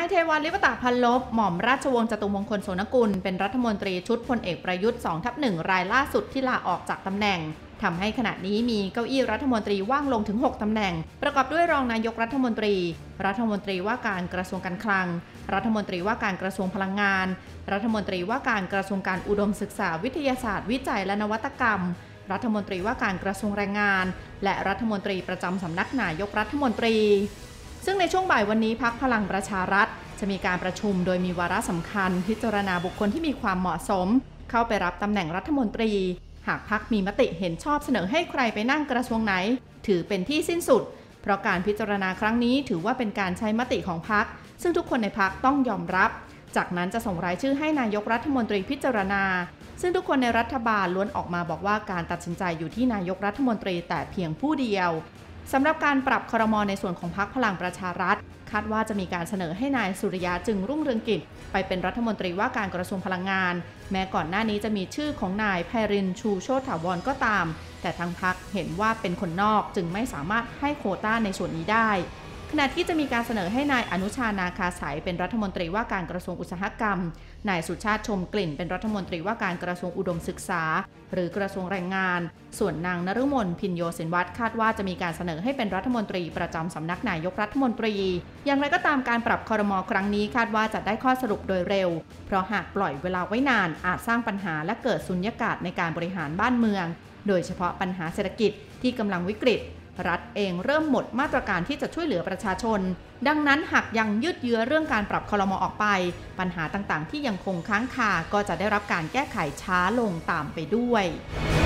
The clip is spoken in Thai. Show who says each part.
Speaker 1: ายเทวันลิปตะพันลบหม่อมราชวงศ์จตุมงคลโสนกุลเป็นรัฐมนตรีชุดพลเอกประยุทธ์ 2/1 รายล่าสุดที่ลาออกจากตำแหน่งทำให้ขณะนี้มีเก้าอี้รัฐมนตรีว่างลงถึง6ตำแหน่งประกอบด้วยรองนายกรัฐมนตรีรัฐมนตรีว่าการกระทรวงการคลังรัฐมนตรีว่าการกระทรวงพลังงานรัฐมนตรีว่าการกระทรวงการอุดมศึกษาวิทยาศาสตร์วิจัยและนวัตกรรมรัฐมนตรีว่าการกระทรวงแรงงานและรัฐมนตรีประจำสำนักนายกรัฐมนตรีซึ่งในช่วงบ่ายวันนี้พรรคพลังประชารัฐจะมีการประชุมโดยมีวาระสำคัญพิจารณาบุคคลที่มีความเหมาะสมเข้าไปรับตำแหน่งรัฐมนตรีหากพรรคมีมติเห็นชอบเสนอให้ใครไปนั่งกระทรวงไหนถือเป็นที่สิ้นสุดเพราะการพิจารณาครั้งนี้ถือว่าเป็นการใช้มติของพรรคซึ่งทุกคนในพรรคต้องยอมรับจากนั้นจะส่งรายชื่อให้นายกรัฐมนตรีพิจารณาซึ่งทุกคนในรัฐบาลล้วนออกมาบอกว่าการตัดสินใจอยู่ที่นายกรัฐมนตรีแต่เพียงผู้เดียวสำหรับการปรับครม.ในส่วนของพรรคพลังประชารัฐคาดว่าจะมีการเสนอให้นายสุริยะจึงรุ่งเรืองกิจไปเป็นรัฐมนตรีว่าการกระทรวงพลังงานแม้ก่อนหน้านี้จะมีชื่อของนายไพรินทร์ชูโชติถาวรก็ตามแต่ทางพรรคเห็นว่าเป็นคนนอกจึงไม่สามารถให้โควต้าในส่วนนี้ได้ขณะที่จะมีการเสนอให้นายอนุชานาคาสายเป็นรัฐมนตรีว่าการกระทรวงอุตสาหกรรมนายสุชาติชมกลิ่นเป็นรัฐมนตรีว่าการกระทรวงอุดมศึกษาหรือกระทรวงแรงงานส่วนนางนฤมลพินโยสินวัตรคาดว่าจะมีการเสนอให้เป็นรัฐมนตรีประจำสำนักนายกรัฐมนตรีอย่างไรก็ตามการปรับครม.ครั้งนี้คาดว่าจะได้ข้อสรุปโดยเร็วเพราะหากปล่อยเวลาไว้นานอาจสร้างปัญหาและเกิดสุญญากาศในการบริหารบ้านเมืองโดยเฉพาะปัญหาเศรษฐกิจที่กำลังวิกฤตรัฐเองเริ่มหมดมาตรการที่จะช่วยเหลือประชาชนดังนั้นหากยังยืดเยื้อเรื่องการปรับครม.ออกไปปัญหาต่างๆที่ยังคงค้างคาก็จะได้รับการแก้ไขช้าลงตามไปด้วย